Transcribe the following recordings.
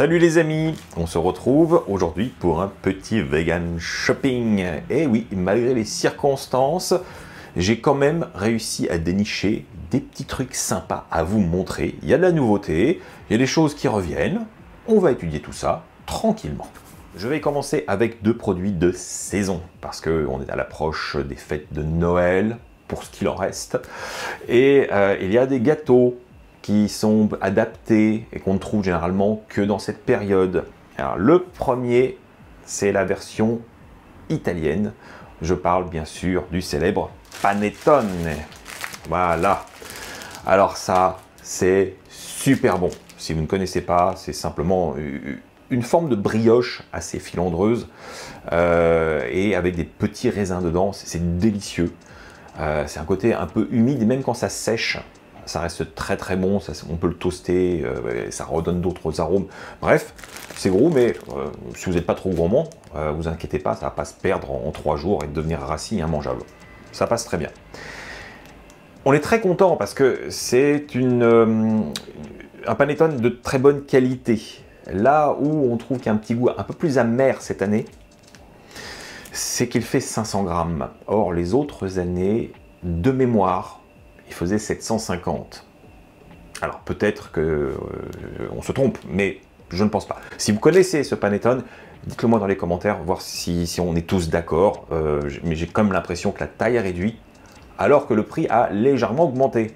Salut les amis, on se retrouve aujourd'hui pour un petit vegan shopping. Et oui, malgré les circonstances, j'ai quand même réussi à dénicher des petits trucs sympas à vous montrer. Il y a de la nouveauté, il y a des choses qui reviennent. On va étudier tout ça tranquillement. Je vais commencer avec deux produits de saison, parce qu'on est à l'approche des fêtes de Noël, pour ce qu'il en reste. Et il y a des gâteaux qui sont adaptés et qu'on ne trouve généralement que dans cette période. Alors, le premier, c'est la version italienne. Je parle bien sûr du célèbre panettone. Voilà. Alors ça, c'est super bon. Si vous ne connaissez pas, c'est simplement une forme de brioche assez filandreuse et avec des petits raisins dedans. C'est délicieux. C'est un côté un peu humide et même quand ça sèche, ça reste très très bon, on peut le toaster, ça redonne d'autres arômes. Bref, c'est gros, mais si vous n'êtes pas trop gourmand, vous inquiétez pas, ça ne va pas se perdre en 3 jours et devenir rassis et immangeable. Ça passe très bien. On est très content parce que c'est un panettone de très bonne qualité. Là où on trouve qu'il y a un petit goût un peu plus amer cette année, c'est qu'il fait 500 grammes. Or, les autres années, de mémoire, il faisait 750. Alors peut-être que on se trompe, mais je ne pense pas. Si vous connaissez ce panettone, dites-le moi dans les commentaires, voir si on est tous d'accord. Mais j'ai comme l'impression que la taille est réduite, alors que le prix a légèrement augmenté.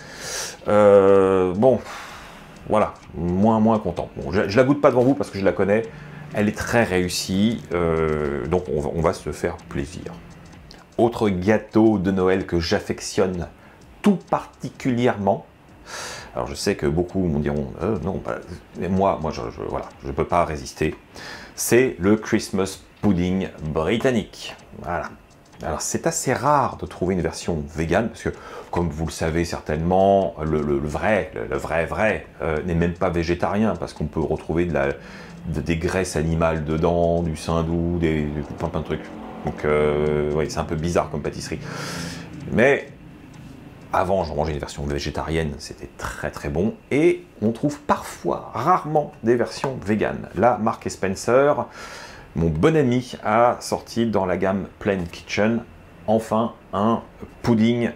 Bon, voilà, moins content. Bon, je la goûte pas devant vous parce que je la connais. Elle est très réussie, donc on va se faire plaisir. Autre gâteau de Noël que j'affectionne tout particulièrement. Alors je sais que beaucoup me diront non, bah, moi voilà, je ne peux pas résister. C'est le Christmas pudding britannique. Voilà. Alors c'est assez rare de trouver une version vegan parce que, comme vous le savez certainement, le vrai n'est même pas végétarien parce qu'on peut retrouver des graisses animales dedans, du saindoux, plein de trucs. Donc oui, c'est un peu bizarre comme pâtisserie. Mais avant, j'en mangeais une version végétarienne, c'était très très bon. Et on trouve parfois, rarement, des versions véganes. Là, Marks & Spencer, mon bon ami, a sorti dans la gamme Plain Kitchen, enfin, un pudding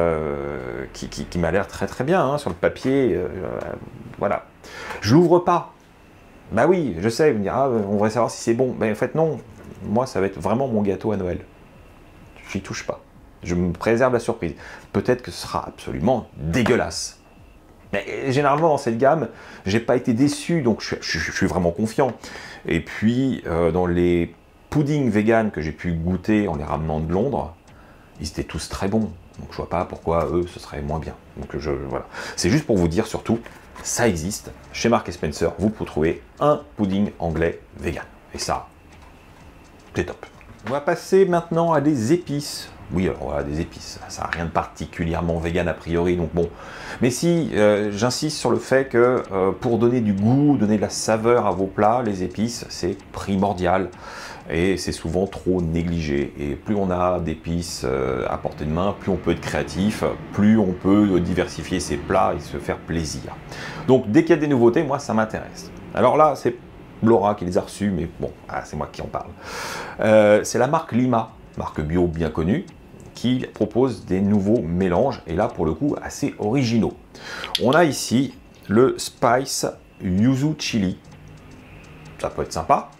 qui m'a l'air très très bien, hein, sur le papier. Voilà. Je l'ouvre pas. Bah oui, je sais, vous me direz, ah, on va savoir si c'est bon. Mais en fait, non. Moi, ça va être vraiment mon gâteau à Noël. J'y touche pas. Je me préserve la surprise. Peut-être que ce sera absolument dégueulasse. Mais généralement, dans cette gamme, j'ai pas été déçu, donc je suis vraiment confiant. Et puis, dans les puddings vegan que j'ai pu goûter en les ramenant de Londres, ils étaient tous très bons. Donc je vois pas pourquoi eux, ce serait moins bien. Donc voilà. C'est juste pour vous dire surtout, ça existe. Chez Marks & Spencer, vous pouvez trouver un pudding anglais vegan. Et ça, c'est top. On va passer maintenant à des épices. Oui, alors voilà, des épices, ça n'a rien de particulièrement vegan a priori, donc bon. Mais si, j'insiste sur le fait que pour donner du goût, donner de la saveur à vos plats, les épices, c'est primordial. Et c'est souvent trop négligé. Et plus on a d'épices à portée de main, plus on peut être créatif, plus on peut diversifier ses plats et se faire plaisir. Donc dès qu'il y a des nouveautés, moi ça m'intéresse. Alors là, c'est Laura qui les a reçus, mais bon, c'est moi qui en parle. C'est la marque Lima, marque bio bien connue, qui propose des nouveaux mélanges, et là pour le coup assez originaux. On a ici le Spice Yuzu Chili, ça peut être sympa.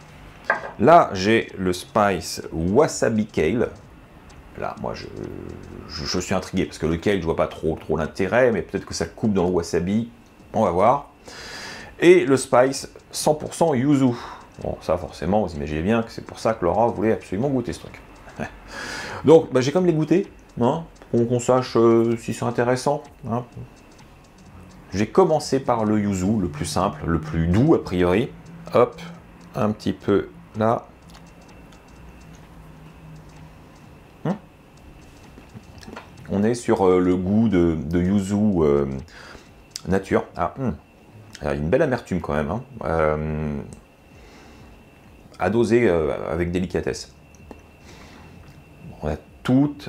Là j'ai le Spice Wasabi Kale. Là moi je suis intrigué parce que le kale je vois pas trop l'intérêt, mais peut-être que ça coupe dans le wasabi, on va voir. Et le Spice 100% Yuzu. Bon, ça forcément, vous imaginez bien que c'est pour ça que Laura voulait absolument goûter ce truc. Donc, bah, j'ai comme les goûter, hein, pour qu'on sache si c'est intéressant. Hein. J'ai commencé par le Yuzu, le plus simple, le plus doux a priori. Hop, un petit peu là. On est sur le goût de Yuzu nature. Ah, il y a une belle amertume quand même. Hein. À doser avec délicatesse. On a toute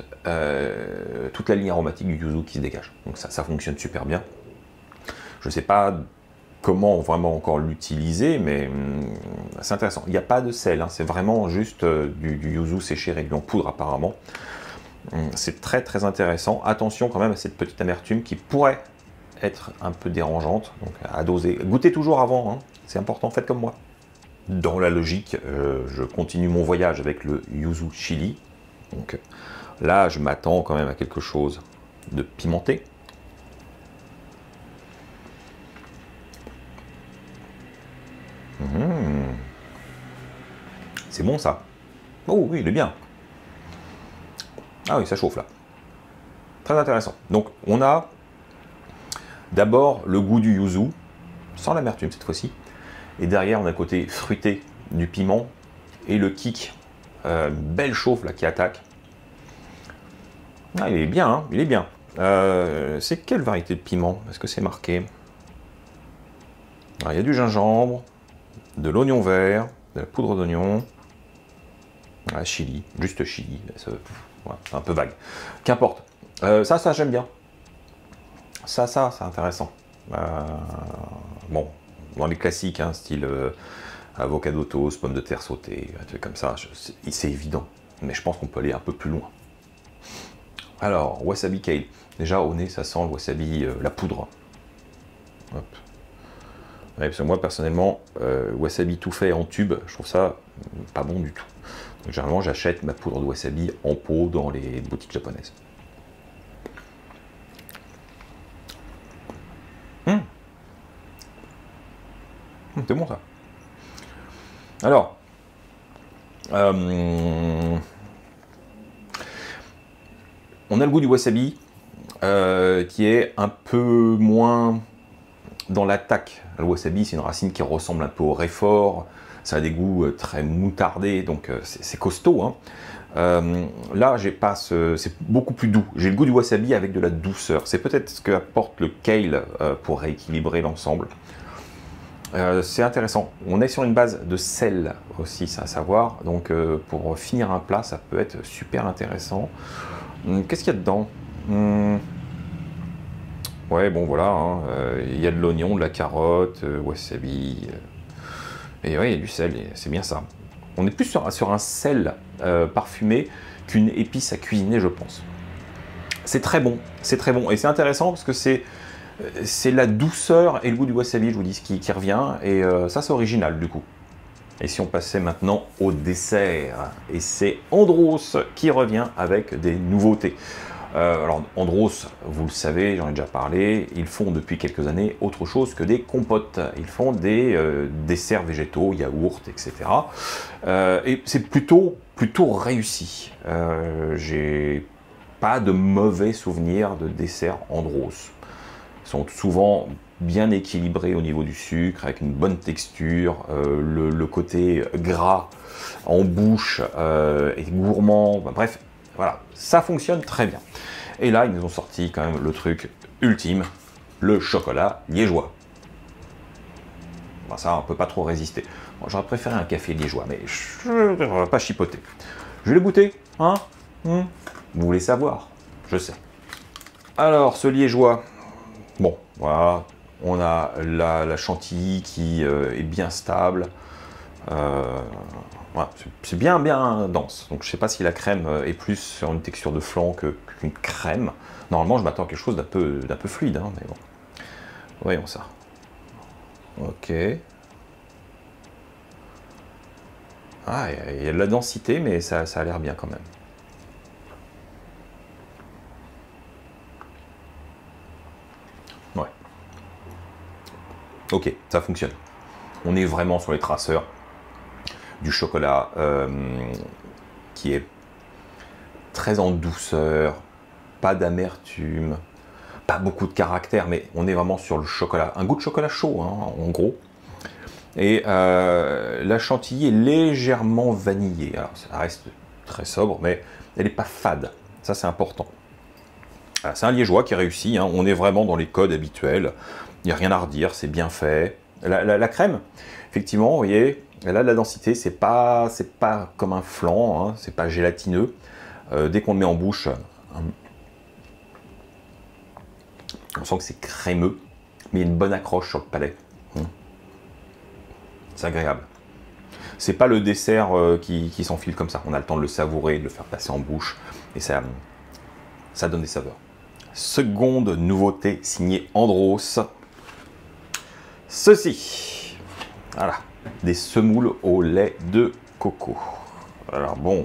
la ligne aromatique du yuzu qui se dégage. Donc ça fonctionne super bien. Je ne sais pas comment vraiment encore l'utiliser, mais c'est intéressant. Il n'y a pas de sel, hein, c'est vraiment juste du yuzu séché réduit en poudre apparemment. C'est très très intéressant. Attention quand même à cette petite amertume qui pourrait être un peu dérangeante, donc à doser. Goûtez toujours avant, hein, c'est important, faites comme moi. Dans la logique, je continue mon voyage avec le yuzu chili. Donc là, je m'attends quand même à quelque chose de pimenté. C'est bon ça. Oh oui, il est bien. Ah oui, ça chauffe là. Très intéressant. Donc on a d'abord le goût du yuzu, sans l'amertume cette fois-ci. Et derrière, on a le côté fruité du piment et le kick. Belle chauffe là qui attaque. Ah, il est bien, hein, il est bien. C'est quelle variété de piment? Est-ce que c'est marqué? Il y a du gingembre, de l'oignon vert, de la poudre d'oignon, chili, juste chili, c'est un peu vague. Qu'importe. Ça j'aime bien. Ça, c'est intéressant. Bon, dans les classiques, hein, style avocado toast, pommes de terre sautées, un truc comme ça, c'est évident. Mais je pense qu'on peut aller un peu plus loin. Alors, wasabi kale. Déjà, au nez, ça sent le wasabi, la poudre. Hop. Ouais, parce que moi, personnellement, wasabi tout fait en tube, je trouve ça pas bon du tout. Donc, généralement, j'achète ma poudre de wasabi en pot dans les boutiques japonaises. C'est bon ça. Alors, on a le goût du wasabi qui est un peu moins dans l'attaque. Le wasabi, c'est une racine qui ressemble un peu au réfort. Ça a des goûts très moutardés, donc c'est costaud. Hein. Là, c'est beaucoup plus doux. J'ai le goût du wasabi avec de la douceur. C'est peut-être ce qu'apporte le kale pour rééquilibrer l'ensemble. C'est intéressant. On est sur une base de sel aussi, c'est à savoir. Donc pour finir un plat, ça peut être super intéressant. Qu'est-ce qu'il y a dedans? Ouais, bon voilà. Hein, il y a de l'oignon, de la carotte, wasabi. Et ouais, il y a du sel, c'est bien ça. On est plus sur un sel parfumé qu'une épice à cuisiner, je pense. C'est très bon, c'est très bon. Et c'est intéressant parce que c'est la douceur et le goût du wasabi, je vous dis, qui revient. Et ça, c'est original, du coup. Et si on passait maintenant au dessert, et c'est Andros qui revient avec des nouveautés. Alors, Andros, vous le savez, j'en ai déjà parlé, ils font depuis quelques années autre chose que des compotes. Ils font des desserts végétaux, yaourts, etc. Et c'est plutôt réussi. J'ai pas de mauvais souvenirs de desserts Andros. Ils sont souvent bien équilibrés au niveau du sucre, avec une bonne texture, le côté gras en bouche et gourmand, bref, voilà, ça fonctionne très bien. Et là, ils nous ont sorti quand même le truc ultime, le chocolat liégeois. Bon, ça, on peut pas trop résister. Bon, j'aurais préféré un café liégeois, mais je ne vais pas chipoter. Je vais le goûter, hein? Vous voulez savoir? Je sais. Alors, ce liégeois, bon, voilà, on a la chantilly qui est bien stable. Voilà, c'est bien dense. Donc je ne sais pas si la crème est plus sur une texture de flan qu'une crème. Normalement, je m'attends à quelque chose d'un peu fluide, hein, mais bon. Voyons ça. Ok. Ah, il y a de la densité, mais ça a l'air bien quand même. Ouais. Ok, ça fonctionne. On est vraiment sur les traceurs du chocolat qui est très en douceur, pas d'amertume, pas beaucoup de caractère, mais on est vraiment sur le chocolat, un goût de chocolat chaud, hein, en gros. Et la chantilly est légèrement vanillée. Alors ça reste très sobre, mais elle n'est pas fade. Ça, c'est important. C'est un liégeois qui réussit. Hein. On est vraiment dans les codes habituels. Il n'y a rien à redire, c'est bien fait. La crème, effectivement, vous voyez, elle a de la densité. C'est pas comme un flan, hein, c'est pas gélatineux. Dès qu'on le met en bouche, on sent que c'est crémeux, mais il y a une bonne accroche sur le palais. c'est agréable. C'est pas le dessert qui s'enfile comme ça. On a le temps de le savourer, de le faire passer en bouche, et ça donne des saveurs. Seconde nouveauté signée Andros. Ceci. Voilà. Des semoules au lait de coco. Alors bon,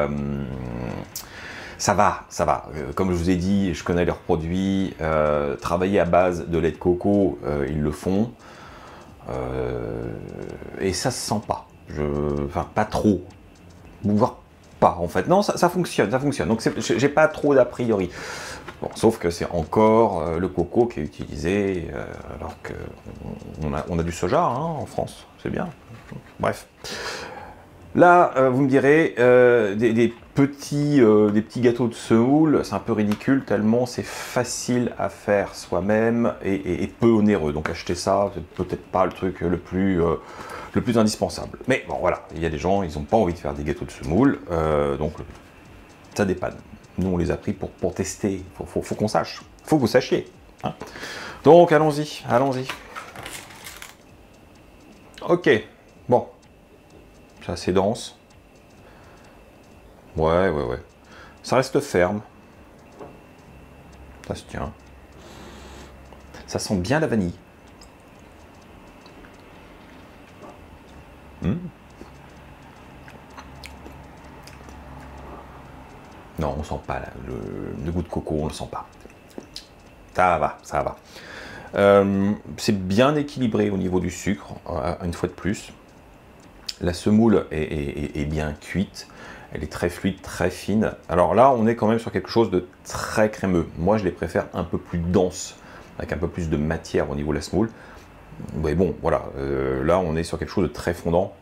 ça va. Comme je vous ai dit, je connais leurs produits. Travailler à base de lait de coco, ils le font. Et ça se sent pas. Enfin, pas trop. Voire pas, en fait. Non, ça fonctionne. Donc, j'ai pas trop d'a priori. Bon, sauf que c'est encore le coco qui est utilisé, alors qu'on a du soja hein, en France. C'est bien. Bref. Là, vous me direz, des petits gâteaux de semoule, c'est un peu ridicule, tellement c'est facile à faire soi-même et peu onéreux. Donc acheter ça, c'est peut-être pas le truc le plus indispensable. Mais bon, voilà, il y a des gens, ils n'ont pas envie de faire des gâteaux de semoule, donc ça dépanne. Nous, on les a pris pour tester, faut qu'on sache, faut que vous sachiez. Hein. Donc, allons-y. Ok, bon. C'est assez dense. Ouais. Ça reste ferme. Ça se tient. Ça sent bien la vanille. Non, on sent pas le goût de coco, on le sent pas. Ça va. C'est bien équilibré au niveau du sucre, une fois de plus. La semoule est bien cuite, elle est très fluide, très fine. Alors là, on est quand même sur quelque chose de très crémeux. Moi, je les préfère un peu plus denses, avec un peu plus de matière au niveau de la semoule. Mais bon, voilà, là, on est sur quelque chose de très fondant.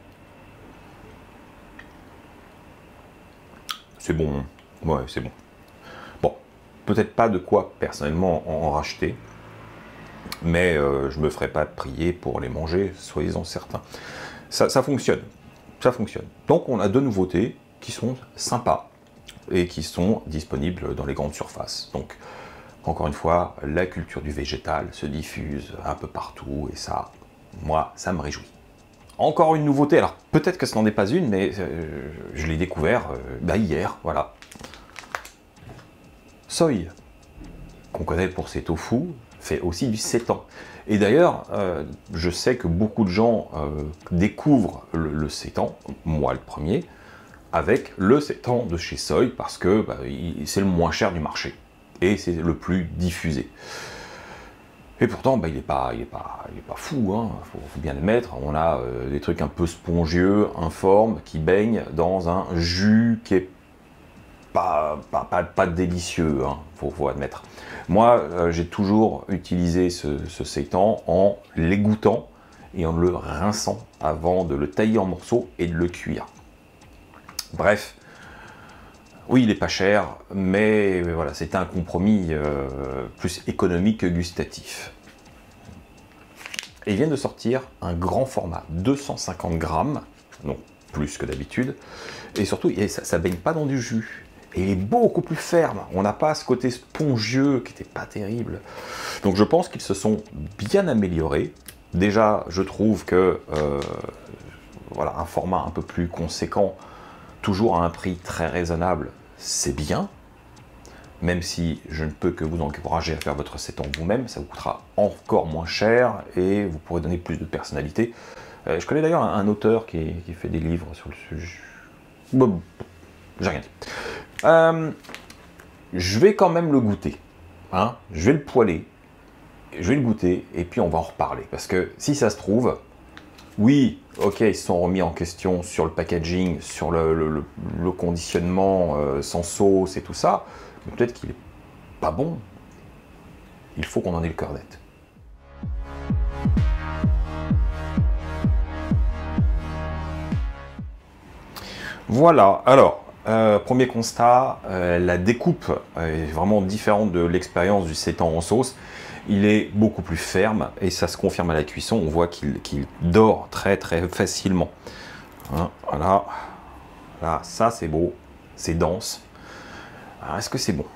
C'est bon, ouais, c'est bon. Bon, peut-être pas de quoi, personnellement, en racheter. Mais je me ferai pas prier pour les manger, soyez-en certains. Ça fonctionne. Donc on a deux nouveautés qui sont sympas et qui sont disponibles dans les grandes surfaces. Donc encore une fois, la culture du végétal se diffuse un peu partout et ça, moi, ça me réjouit. Encore une nouveauté, alors peut-être que ce n'en est pas une, mais je l'ai découvert hier, voilà. Soy, qu'on connaît pour ses tofu, fait aussi du sétan. Et d'ailleurs, je sais que beaucoup de gens découvrent le sétan, moi le premier, avec le sétan de chez Soy, parce que c'est le moins cher du marché, et c'est le plus diffusé. Et pourtant, il n'est pas fou, hein, faut bien admettre. On a des trucs un peu spongieux, informes, qui baignent dans un jus qui est pas délicieux, hein, faut admettre. Moi, j'ai toujours utilisé ce sétan en l'égoutant et en le rinçant avant de le tailler en morceaux et de le cuire. Bref, oui, il n'est pas cher, mais voilà, c'était un compromis plus économique que gustatif. Et il vient de sortir un grand format, 250 grammes, donc plus que d'habitude, et surtout, ça ne baigne pas dans du jus. Et il est beaucoup plus ferme. On n'a pas ce côté spongieux qui n'était pas terrible. Donc je pense qu'ils se sont bien améliorés. Déjà, je trouve que voilà, un format un peu plus conséquent, toujours à un prix très raisonnable, c'est bien. Même si je ne peux que vous encourager à faire votre sétan vous-même, ça vous coûtera encore moins cher et vous pourrez donner plus de personnalité. Je connais d'ailleurs un auteur qui fait des livres sur le sujet. Bon, j'ai rien dit. Je vais quand même le goûter. Hein, je vais le poêler, je vais le goûter et puis on va en reparler. Parce que si ça se trouve, oui, ok, ils se sont remis en question sur le packaging, sur le conditionnement sans sauce et tout ça, mais peut-être qu'il est pas bon. Il faut qu'on en ait le cœur net. Voilà, alors, premier constat, la découpe est vraiment différente de l'expérience du sétan en sauce. Il est beaucoup plus ferme et ça se confirme à la cuisson. On voit qu'il dort très très facilement. Hein, voilà. Là, ça c'est beau, c'est dense. Est-ce que c'est bon?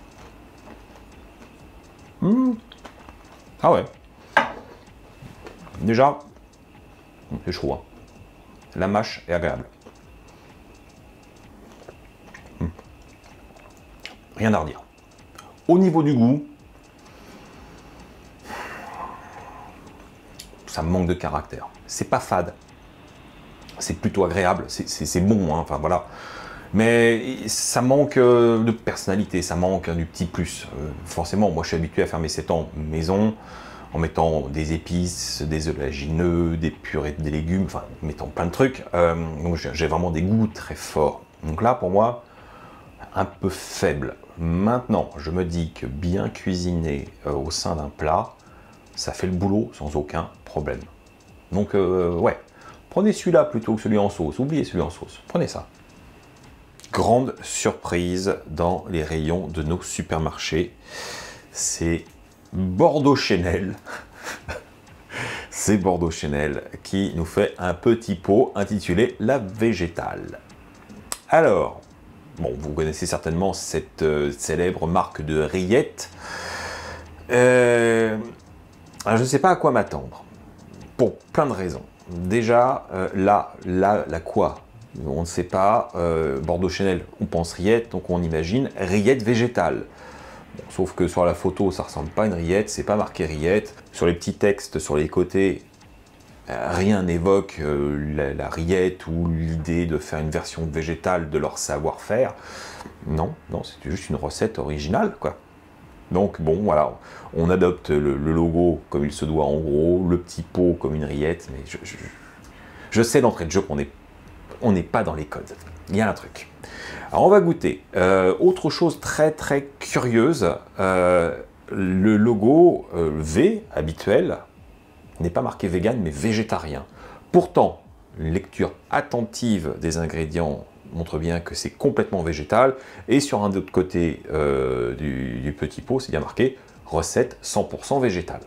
Ah ouais. Déjà, c'est chaud, hein. La mâche est agréable. Rien à redire. Au niveau du goût, ça manque de caractère. C'est pas fade. C'est plutôt agréable. C'est bon, hein, enfin voilà. Mais ça manque de personnalité, ça manque du petit plus. Forcément, moi je suis habitué à faire mes 7 ans maison, en mettant des épices, des oléagineux, des purées, des légumes, enfin, en mettant plein de trucs. Donc j'ai vraiment des goûts très forts. Donc là, pour moi, un peu faible. Maintenant, je me dis que bien cuisiné au sein d'un plat, ça fait le boulot sans aucun problème. Donc, ouais, prenez celui-là plutôt que celui en sauce. Oubliez celui en sauce, prenez ça. Grande surprise dans les rayons de nos supermarchés, c'est Bordeaux Chenel. C'est Bordeaux Chenel qui nous fait un petit pot intitulé La Végétale. Alors, bon, vous connaissez certainement cette célèbre marque de rillettes. Alors je ne sais pas à quoi m'attendre, pour plein de raisons. Déjà, la quoi? On ne sait pas. Bordeaux Chenel, on pense rillette, donc on imagine rillette végétale. Bon, sauf que sur la photo, ça ressemble pas à une rillette, c'est pas marqué rillette. Sur les petits textes sur les côtés, rien n'évoque la rillette ou l'idée de faire une version végétale de leur savoir-faire. Non, non, c'est juste une recette originale, quoi. Donc bon, voilà, on adopte le logo comme il se doit en gros, le petit pot comme une rillette, mais je sais d'entrée de jeu qu'on n'est pas dans les codes. Il y a un truc. Alors on va goûter. Autre chose très très curieuse, le logo V habituel n'est pas marqué vegan mais végétarien. Pourtant, une lecture attentive des ingrédients montre bien que c'est complètement végétal. Et sur un autre côté du petit pot, c'est bien marqué recette 100% végétale.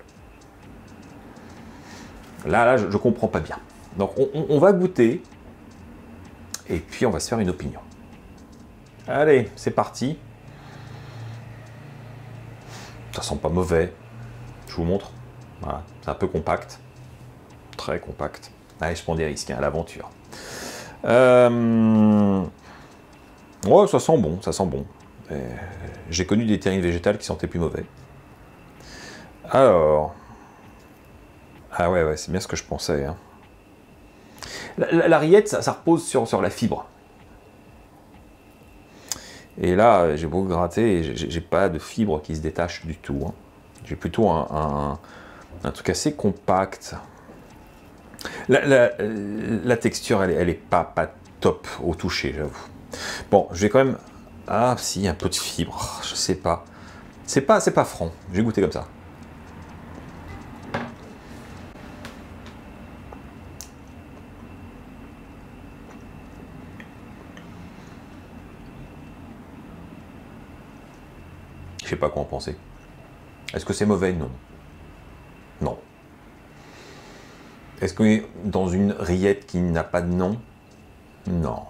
Là, je ne comprends pas bien. Donc on va goûter et puis on va se faire une opinion. Allez, c'est parti. Ça sent pas mauvais. Je vous montre. Voilà, c'est un peu compact. Très compact. Allez, je prends des risques, hein, à l'aventure. Ouais, ça sent bon, ça sent bon. J'ai connu des terrines végétales qui sentaient plus mauvais. Alors... Ah ouais, c'est bien ce que je pensais. Hein. La rillette, ça repose sur la fibre. Et là, j'ai beau gratter, et j'ai pas de fibre qui se détache du tout. Hein. J'ai plutôt un truc assez compact. La texture, elle est pas top au toucher, j'avoue. Bon, je vais quand même... Ah, si, un peu de fibre, je sais pas. C'est pas franc, je vais goûter comme ça. Je sais pas quoi en penser. Est-ce que c'est mauvais? Non. Non. Est-ce qu'on est dans une rillette qui n'a pas de nom? Non.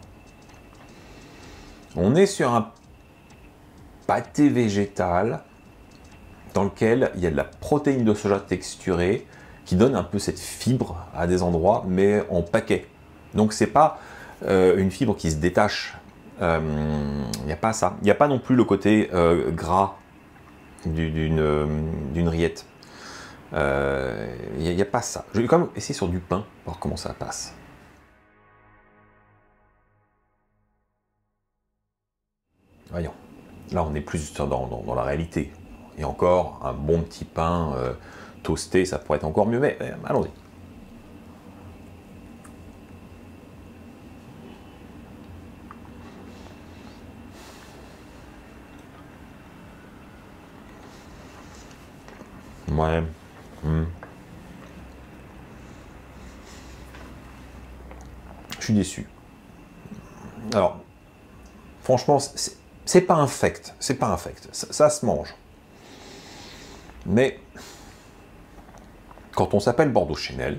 On est sur un pâté végétal dans lequel il y a de la protéine de soja texturée qui donne un peu cette fibre à des endroits, mais en paquet. Donc c'est pas une fibre qui se détache. Il n'y a pas ça. Il n'y a pas non plus le côté gras d'une rillette. Il n'y a pas ça. Je vais quand même essayer sur du pain, voir comment ça passe. Voyons. Là, on est plus dans la réalité. Et encore, un bon petit pain toasté, ça pourrait être encore mieux, mais allons-y. Ouais. Je suis déçu. Alors, franchement, c'est pas infect. C'est pas infect. Ça se mange. Mais, quand on s'appelle Bordeaux Chenel,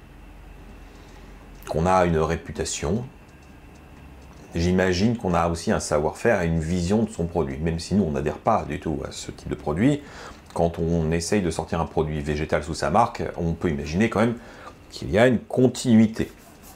qu'on a une réputation, j'imagine qu'on a aussi un savoir-faire et une vision de son produit. Même si nous, on n'adhère pas du tout à ce type de produit, quand on essaye de sortir un produit végétal sous sa marque, on peut imaginer quand même qu'il y a une continuité.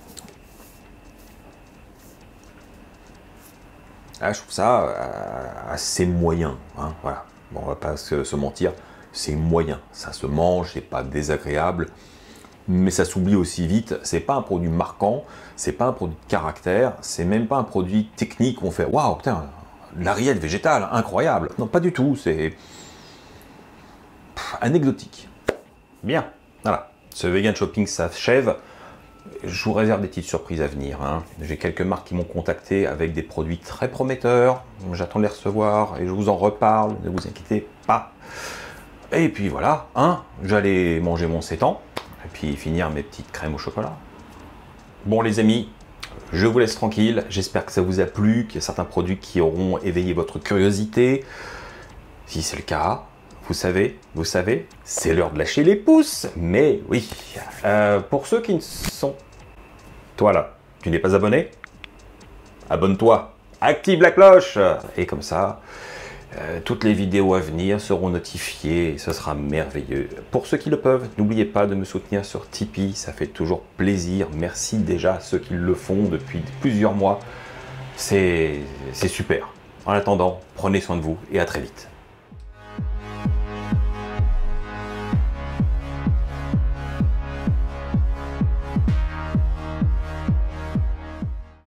Là, je trouve ça assez moyen, hein, voilà. Bon, on va pas se mentir, c'est moyen. Ça se mange, c'est pas désagréable, mais ça s'oublie aussi vite. C'est pas un produit marquant, c'est pas un produit de caractère, c'est même pas un produit technique où on fait « Waouh, putain, de la rillette végétale, incroyable !» Non, pas du tout, c'est anecdotique. Bien, voilà. Ce vegan shopping s'achève. Je vous réserve des petites surprises à venir, hein. J'ai quelques marques qui m'ont contacté avec des produits très prometteurs. J'attends de les recevoir et je vous en reparle, ne vous inquiétez pas. Et puis voilà, hein, j'allais manger mon sétan et puis finir mes petites crèmes au chocolat. Bon les amis, je vous laisse tranquille. J'espère que ça vous a plu, qu'il y a certains produits qui auront éveillé votre curiosité. Si c'est le cas, vous savez, c'est l'heure de lâcher les pouces. Mais oui, pour ceux qui ne sont... Toi là, tu n'es pas abonné? Abonne-toi, active la cloche. Et comme ça, toutes les vidéos à venir seront notifiées. Et ce sera merveilleux. Pour ceux qui le peuvent, n'oubliez pas de me soutenir sur Tipeee. Ça fait toujours plaisir. Merci déjà à ceux qui le font depuis plusieurs mois. C'est super. En attendant, prenez soin de vous et à très vite.